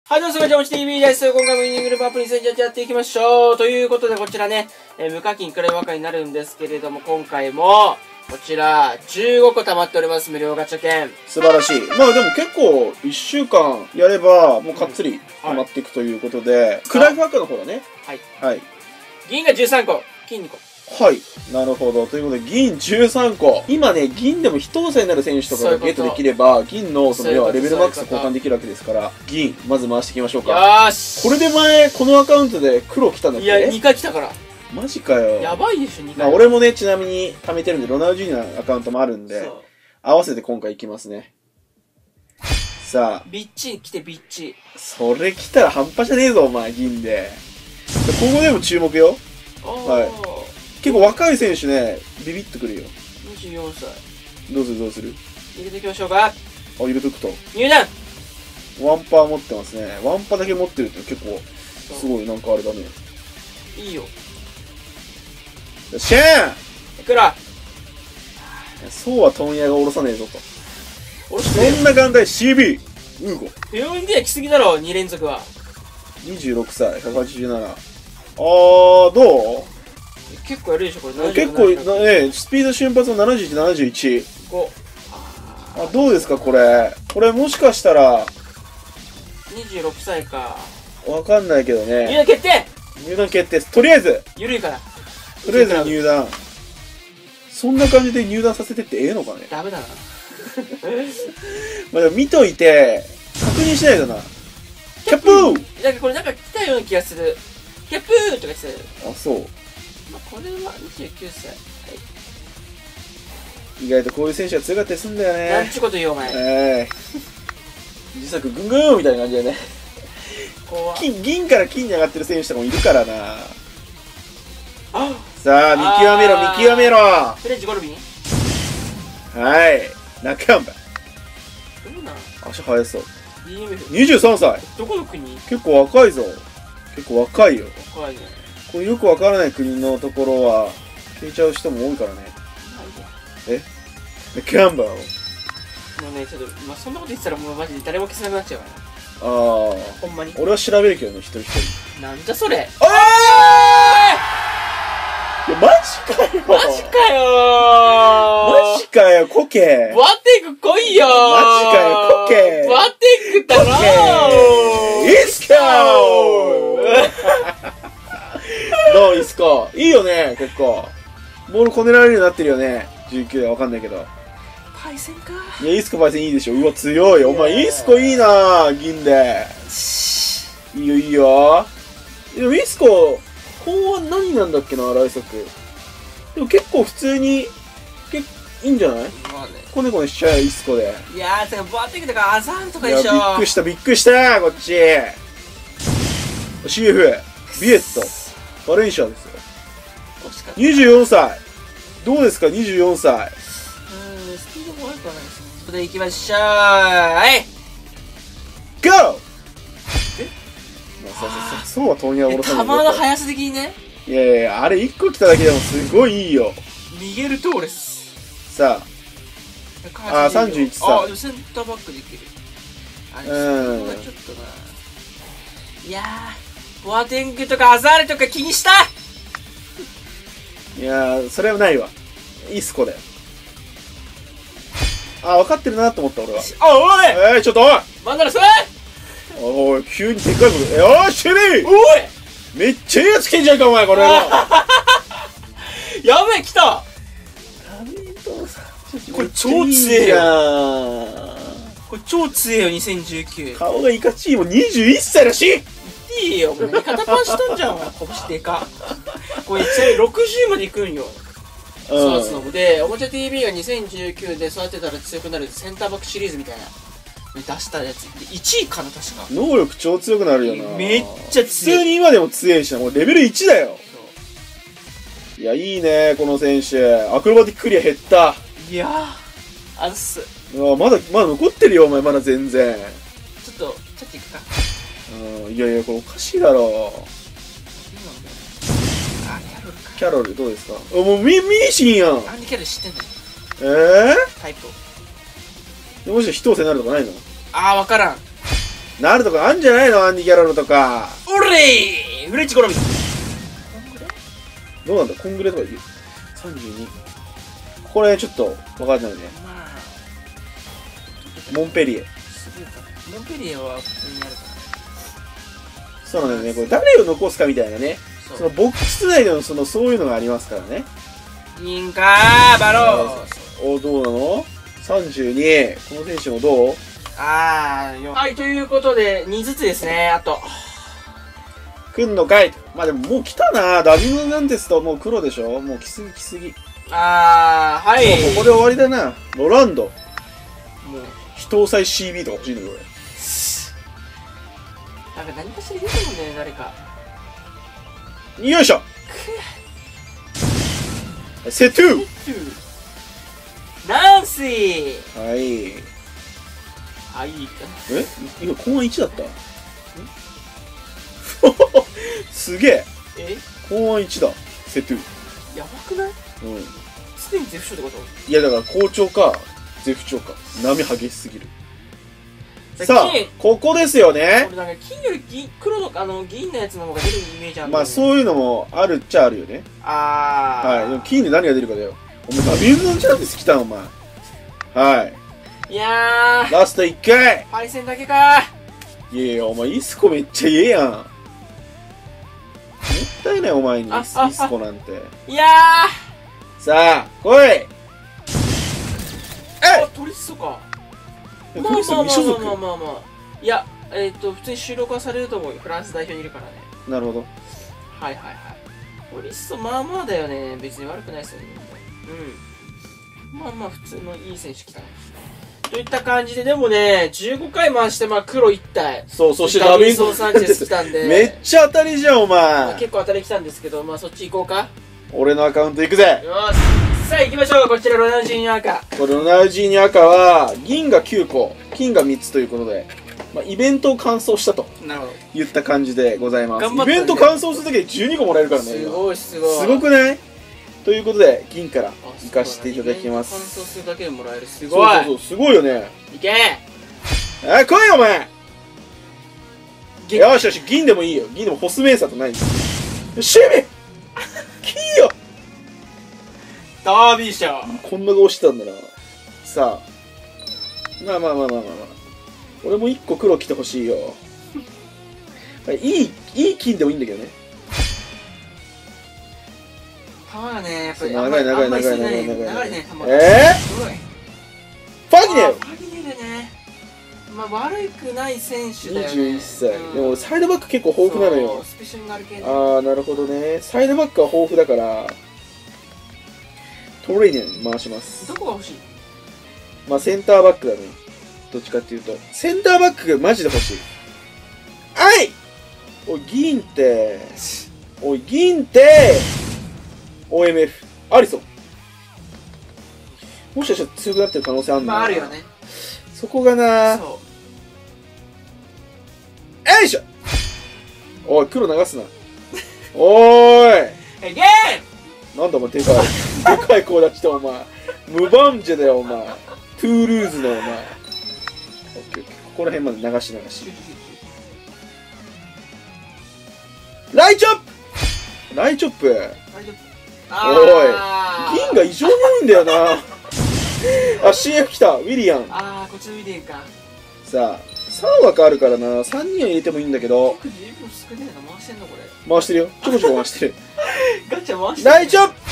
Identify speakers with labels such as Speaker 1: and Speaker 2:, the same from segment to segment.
Speaker 1: はい、どうも、すばちゃん、TV です。今回もイニングループアプリ戦やっていきましょう。ということで、こちらね、無課金くらいばかりになるんですけれども、今回も、こちら、15個溜まっております、無料ガチャ券。
Speaker 2: 素晴らしい。まあでも結構、1週間やれば、もうかっつり溜まっていくということで、クライフ赤の方だね。
Speaker 1: はい。
Speaker 2: はい。
Speaker 1: 銀が13個、金2個。
Speaker 2: はい。なるほど。ということで、銀13個。今ね、銀でも非当選になる選手とかがゲットできれば、銀の要はレベルマックス交換できるわけですから、銀、まず回していきましょうか。
Speaker 1: よーし。
Speaker 2: これで前、このアカウントで黒来たんだっけ？
Speaker 1: いや、2回来たから。
Speaker 2: マジかよ。
Speaker 1: やばいでしょ、2回。
Speaker 2: まあ俺もね、ちなみに貯めてるんで、ロナウジーニョのアカウントもあるんで、合わせて今回いきますね。さあ。
Speaker 1: ビッチ来てビッチ。
Speaker 2: それ来たら半端じゃねえぞ、お前、銀で。今後でも注目よ。はい。結構若い選手ね、ビビッとくるよ。
Speaker 1: 24歳。
Speaker 2: どうするどうする？
Speaker 1: 入れていきましょうか。あ、
Speaker 2: 入れとくと。
Speaker 1: 入団！
Speaker 2: ワンパー持ってますね。ワンパーだけ持ってるって結構、すごいなんかあれだね。
Speaker 1: いいよ。
Speaker 2: シェーン！
Speaker 1: いくら？
Speaker 2: そうは問屋が下ろさねえぞと。
Speaker 1: 下ろして
Speaker 2: そんな簡単に CB！ ウーゴ。
Speaker 1: 4で来すぎだろ、2連続は。
Speaker 2: 26歳、187。どう？
Speaker 1: 結構やるでしょ、これ。
Speaker 2: 結構ね、スピード瞬発の71、71。どうですか、これ。これもしかしたら、
Speaker 1: 26歳か。
Speaker 2: わかんないけどね。
Speaker 1: 入団決定！
Speaker 2: 入団決定。とりあえず。
Speaker 1: ゆるいから。
Speaker 2: とりあえず入団。そんな感じで入団させてってええのかね。
Speaker 1: ダメだな。
Speaker 2: まあでも見といて、確認しないとな。キャップー！
Speaker 1: なんかこれなんか来たような気がする。キャップーとか言ってたよ。
Speaker 2: あ、そう。
Speaker 1: まあ、これは29歳。はい。
Speaker 2: 意外とこういう選手が強かったりするんだよね。
Speaker 1: なんちゅうこと言うお前。
Speaker 2: 自作ぐんぐんみたいな感じでね。銀から金に上がってる選手とかもいるからな。さあ、見極めろ、見極めろ。
Speaker 1: フレッジゴルビン？
Speaker 2: はい。中山。足速そう。23歳。
Speaker 1: どこの国？
Speaker 2: 結構若いぞ。結構若いよ。
Speaker 1: 若いね。
Speaker 2: これよくわからない国のところは消えちゃう人も多いからね。キャンバーを。
Speaker 1: もうね、ちょっと、まあ、そんなこと言ってたらもうマジで誰も消せなくなっちゃうから。
Speaker 2: ほ
Speaker 1: んまに。
Speaker 2: 俺は調べるけどね、一人一人。
Speaker 1: なんじゃそれ。
Speaker 2: いや、マジかよ。
Speaker 1: マジかよ
Speaker 2: マジかよ、コケ。
Speaker 1: ボアテック来いよ
Speaker 2: マジかよ、コケ。
Speaker 1: ボアテックだろ
Speaker 2: イスコどうイスコいいよね、結構。ボールこねられるようになってるよね。19でわかんないけど。
Speaker 1: パイセンか。
Speaker 2: いや、イスコパイセンいいでしょ。うわ、強い。お前、イスコいいな銀で。いいよ、いいよ。でも、イスコ、後半何なんだっけな、来作。でも結構普通に、いいんじゃない？コネコネしちゃうよ、イスコで。
Speaker 1: いやー、ボアテックとかアザールとかでしょ。
Speaker 2: いや、びっくりした、びっくりしたこっち。CF、ビエット、バレンシアですよ。24歳。どうですか、24歳。
Speaker 1: スピードも悪くはないですね。それで行きましょう。はい。
Speaker 2: GO！ そうは問屋を下ろさない。
Speaker 1: 球の速さ的にね。
Speaker 2: いやいや、あれ1個来ただけでもすごいいいよ。
Speaker 1: ミゲル・トーレス。
Speaker 2: さあ、31歳。
Speaker 1: でもセンターバックできる。ちょっとな。いやー、ボアテンクとかアザールとか気にした。
Speaker 2: いやー、それはないわ。イースコだよ。分かってるなと思った俺は。
Speaker 1: おい
Speaker 2: ちょっとおい
Speaker 1: マンダラス
Speaker 2: おい、急にでっかいことよーし、シェリー
Speaker 1: おい
Speaker 2: めっちゃいいやつ来んじゃんか、お前、これ。
Speaker 1: やべえ、来たこれ超強えよ。これ超強えよ、2019。
Speaker 2: 顔がいかちいも21歳らしい。
Speaker 1: いいよ、お前味方パンしたんじゃん、お前。拳でか。これ、ちなみに60までいくんよ。育つので、おもちゃ TV が2019で育てたら強くなるセンターバックシリーズみたいな出したやつ1位かな、確か。
Speaker 2: 能力超強くなるよな。
Speaker 1: めっちゃ強い。
Speaker 2: 普通に今でも強いしな、もうレベル1だよ。いや、いいね、この選手。アクロバティッククリア減った。
Speaker 1: いやー、あっす。
Speaker 2: まだ残ってるよ、お前、まだ全然。
Speaker 1: ちょっといくか。
Speaker 2: いやいや、これおかしいだろ。キャロルどうですか？もうミーシンやん。
Speaker 1: なんでキャロル知ってんのよ。タイプを。
Speaker 2: もしかして一押せになるとかないの？
Speaker 1: あー、わからん。
Speaker 2: なるとかあんじゃないのアンディ・ギャラロとか。
Speaker 1: おれーフレッチ好み。
Speaker 2: どうなんだ、こんぐらいとか言う。32。これちょっとわかんないね。
Speaker 1: まあ、
Speaker 2: モンペリエ。
Speaker 1: すぐか。モンペリエは普通にあるか
Speaker 2: そうなんだよね。これ誰を残すかみたいなね。
Speaker 1: ら。
Speaker 2: そのボックス内でのそういうのがありますからね。
Speaker 1: いいんかー、バロー。
Speaker 2: お、どうなの ?32。この選手もどう？
Speaker 1: はい、ということで、2ずつですね、あと。
Speaker 2: 来んのかい。まあでももう来たな。ダビノナンテスともう黒でしょ。もう来すぎ来すぎ。
Speaker 1: はい。
Speaker 2: もうここで終わりだな。ロランド。
Speaker 1: もう、
Speaker 2: 非搭載 CB とか欲しいのよ、
Speaker 1: なんか何かしら出てるんだよね、誰か。
Speaker 2: 俺。よいしょセトゥ
Speaker 1: ナンシー。
Speaker 2: はい。
Speaker 1: あ、いいか。
Speaker 2: え今、公安1だったすげえ。
Speaker 1: え、
Speaker 2: 公安1だ。セトゥ。
Speaker 1: やばくない？
Speaker 2: うん。
Speaker 1: すでに絶不調ってこと？
Speaker 2: いや、だから好調か、絶不調か。波激しすぎる。さあ、ここですよね。
Speaker 1: 俺なんか金より黒の銀のやつの方が出るイメージあるんだよね。
Speaker 2: まあ、そういうのもあるっちゃあるよね。はい。でも、金で何が出るかだよ。お前、ダビルドンチャンス来たの、お前。はい。
Speaker 1: いやー、
Speaker 2: ラスト1回。
Speaker 1: パイセンだけか
Speaker 2: いやいや、お前、イスコめっちゃええやん。もったいない、お前に、イスコなんて。
Speaker 1: いや
Speaker 2: さあ、来い。
Speaker 1: ー、あ、トリッソか。まあまあまあまあまあまあまあ。いや、普通に収録はされると思うよ。フランス代表にいるからね。
Speaker 2: なるほど。
Speaker 1: はいはいはい。トリッソまあまあだよね。別に悪くないですよね。うん。まあまあ普通のいい選手来たね。といった感じで、でもね、15回回して、まあ黒1体。
Speaker 2: そう、そして
Speaker 1: ダビンソン・サンチェス来たんで。
Speaker 2: めっちゃ当たりじゃん、お
Speaker 1: まあ
Speaker 2: 前。
Speaker 1: 結構当たり来たんですけど、まあそっち行こうか。
Speaker 2: 俺のアカウント行くぜ。
Speaker 1: よーし。さあ行きましょう。こちらロナウジーニョ赤。
Speaker 2: これロナウジーニ赤は、銀が9個、金が3つということで、まあ、イベントを完走したと
Speaker 1: なるほど。
Speaker 2: 言った感じでございます。
Speaker 1: 頑張ったね
Speaker 2: イベント完走するだけで12個もらえるからね。
Speaker 1: す
Speaker 2: 今
Speaker 1: ごいすごい。
Speaker 2: すごくない？ということで、銀から行かせていただきま
Speaker 1: 乾燥
Speaker 2: す。
Speaker 1: するだけでもらえる。すごい。
Speaker 2: そうそうそう、すごいよね。
Speaker 1: いけ
Speaker 2: あ、来いよ、お前。
Speaker 1: 銀
Speaker 2: よしよし、銀でもいいよ。銀でもホスメーサーとない。守備金よ。
Speaker 1: ダービーシャー。
Speaker 2: こんな顔してたんだな。さあ。まあまあまあまあまあまあ。俺も1個黒来てほしいよ。いい金でもいいんだけどね。
Speaker 1: 球がね、やっぱり
Speaker 2: 長い長い長い長い長い。
Speaker 1: 長いね、球が。すごい。
Speaker 2: ファギネル
Speaker 1: ファギネルね。まあ悪くない選手だよね。
Speaker 2: 21歳。でもサイドバック結構豊富なのよ。
Speaker 1: スペシャルがある系ね。
Speaker 2: ああ、なるほどね。サイドバックは豊富だから、トレーニング回します。
Speaker 1: どこが欲しい？
Speaker 2: まあセンターバックだね。どっちかっていうと。センターバックがマジで欲しい。はい、おい、銀って、おい、銀って、OMF、アリソン。もしかしたら強くなってる可能性あるんだな。
Speaker 1: まああるよね。
Speaker 2: そこがな。
Speaker 1: そう。
Speaker 2: よいしょ。おい、黒流すな。おーい。
Speaker 1: えげー
Speaker 2: なんだお前、でかい。でかい声出して、お前。ムバンジェだよ、お前。トゥールーズの、お前。オッケーオッケー。ここら辺まで流し流し。ライチョップライチョップ。おい。銀が異常に多いんだよな。あ、CF 来た。ウィリアン。
Speaker 1: あー、こっちのウィリアンか。
Speaker 2: さあ、3枠あるからな。3人は入れてもいいんだけど。
Speaker 1: 自分少ねえな、回してんのこれ。
Speaker 2: 回してるよ。ちょこちょこ回してる。
Speaker 1: ガチャ回してる。
Speaker 2: ライチョップ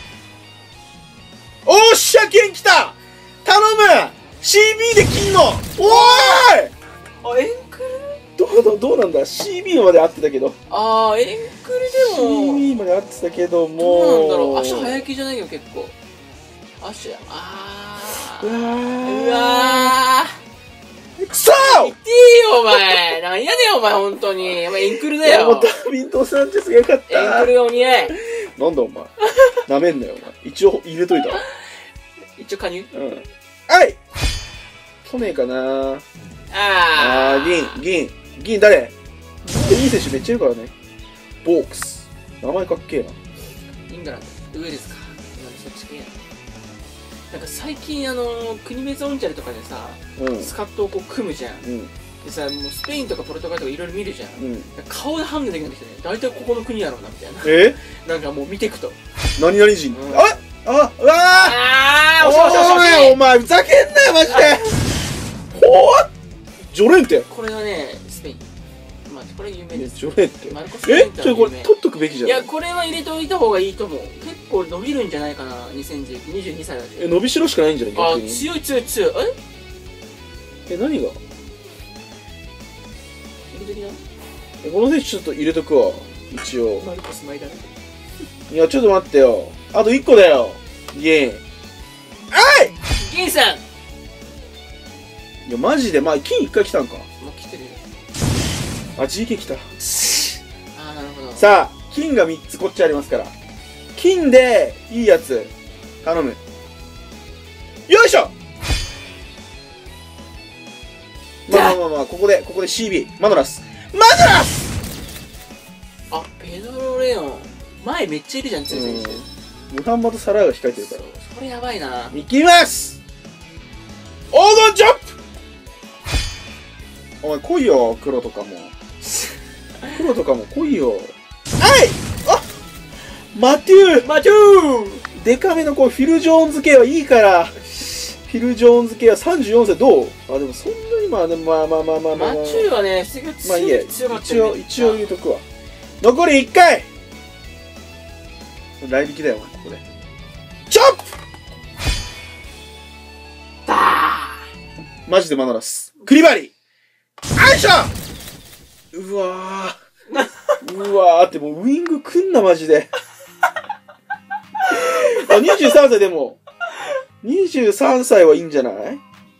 Speaker 2: おっしゃ、金来た頼む !CB で金のおーい
Speaker 1: あ、エンクル
Speaker 2: どうなんだ ?CB まで合ってたけど。
Speaker 1: あー、エンクルでも。
Speaker 2: CB まで合ってたけども。
Speaker 1: どうなんだろう。足早気じゃないよ、結構。足、
Speaker 2: うわー。
Speaker 1: うわ
Speaker 2: ー。くそー
Speaker 1: 言っていいよ、お前。なんやねん、お前、ほんとに。お前、エンクルだよ。
Speaker 2: もうダビント・サンチェスがよかっ
Speaker 1: エン
Speaker 2: た。
Speaker 1: クルがお似合い。
Speaker 2: なんだお前。なめんなよ、お前。一応入れといた。
Speaker 1: 一応加入
Speaker 2: うん。はい来ねえかな
Speaker 1: あ
Speaker 2: 銀誰いい選手めっちゃいるからね。ボークス。名前かっけえな。
Speaker 1: イングランド。上ですか。そっち系やな。なんか最近、国別オンチャルとかでさ、
Speaker 2: うん。
Speaker 1: スカットをこう組むじゃん。
Speaker 2: うん。
Speaker 1: でさ、もうスペインとかポルトガルとかいろいろ見るじゃん。
Speaker 2: うん。
Speaker 1: 顔で判断できなくてね、大体ここの国やろうなみたいな。なんかもう見ていくと。
Speaker 2: 何々人、
Speaker 1: うん、
Speaker 2: うわ
Speaker 1: ー、
Speaker 2: おい、お前ふざけんなよマジでジョレンテ。
Speaker 1: これはね、スペイン。まあ、これ有名です。
Speaker 2: ジョレンテ。
Speaker 1: マルコスジョレンテは有名。
Speaker 2: これ取っとくべきじゃん。
Speaker 1: いや、これは入れておいた方がいいと思う。結構伸びるんじゃないかな、22歳だし。
Speaker 2: 伸びしろしかないんじゃない逆に。
Speaker 1: 強い強い強い。
Speaker 2: 何が
Speaker 1: 入れときな。
Speaker 2: この選手ちょっと入れとくわ、一応。
Speaker 1: マルコスマイダル。
Speaker 2: いや、ちょっと待ってよ。あと1個だよ。ゲン。
Speaker 1: ゲンさん。
Speaker 2: いや、マジで、まあ、金1回来たんか。
Speaker 1: もう来てるよ。
Speaker 2: GK 来た。
Speaker 1: なるほど。
Speaker 2: さあ、金が3つこっちありますから。金で、いいやつ、頼む。よいしょ。まあ、ここで CB。マノラス。
Speaker 1: ペドロ・レオン。前めっちゃいるじゃん、強い選手。
Speaker 2: ムハンマド・サラーが控えてるから。
Speaker 1: それやばいな。
Speaker 2: いきます黄金チョップ。お前来いよ、黒とかも。黒とかも来いよ。マテューデカめのこうフィル・ジョーンズ系はいいから。フィル・ジョーンズ系は34歳どう？でもそんなにまあマ
Speaker 1: チューはね、
Speaker 2: まあいいや、
Speaker 1: 強かった
Speaker 2: 一応入れとくわ。残り1回。来引きだよ、ここで。チョップマジでマノラス。クリバリー。よいしょ。うわーってもうウイングくんなマジで。23歳でも23歳はいいんじゃない？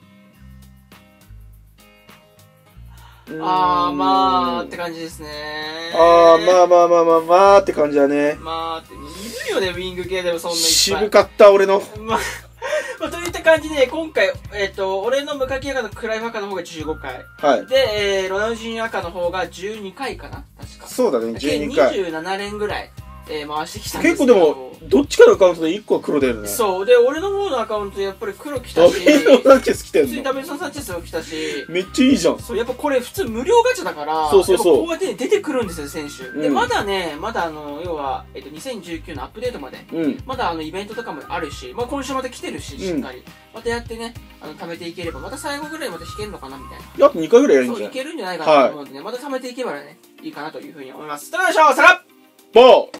Speaker 1: まあって感じですね。
Speaker 2: まあって感じだね。
Speaker 1: まあっているよね、ウィング系でもそんないっぱい。
Speaker 2: 渋かった俺の。
Speaker 1: まあ、といった感じで、今回、俺の無課金赤のクライフ赤の方が15回。
Speaker 2: はい。
Speaker 1: で、ロナウジン赤の方が12回かな確か。
Speaker 2: そうだね、12回。
Speaker 1: 27連ぐらい、回してきたんですけど。
Speaker 2: 結構でも、どっちかのアカウントで1個は黒出るね。
Speaker 1: そう。で、俺の方のアカウントやっぱり黒来たし。
Speaker 2: ダビド・サンチェス来てんの？
Speaker 1: 普通にダビド・サンチェスも来たし。
Speaker 2: めっちゃいいじゃん。
Speaker 1: そう、やっぱこれ普通無料ガチャだから、
Speaker 2: そう。
Speaker 1: こうやって出てくるんですよ、選手。で、まだ要は、2019のアップデートまで。まだイベントとかもあるし、まあ今週また来てるし、しっかり。またやってね、貯めていければ、また最後ぐらいまた引けるのかなみたいな。
Speaker 2: あと2回ぐらいやるんじゃない？
Speaker 1: そう、いけるんじゃないかなと思うんでね、また貯めていけばね、いいかなというふうに思います。ということでしょう、さらっ
Speaker 2: ボー